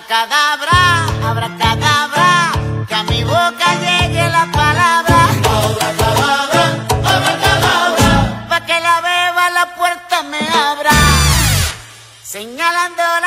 Abracadabra, abracadabra, que a mi boca llegue la palabra. Abracadabra, abracadabra, pa' que la beba la puerta me abra, señalando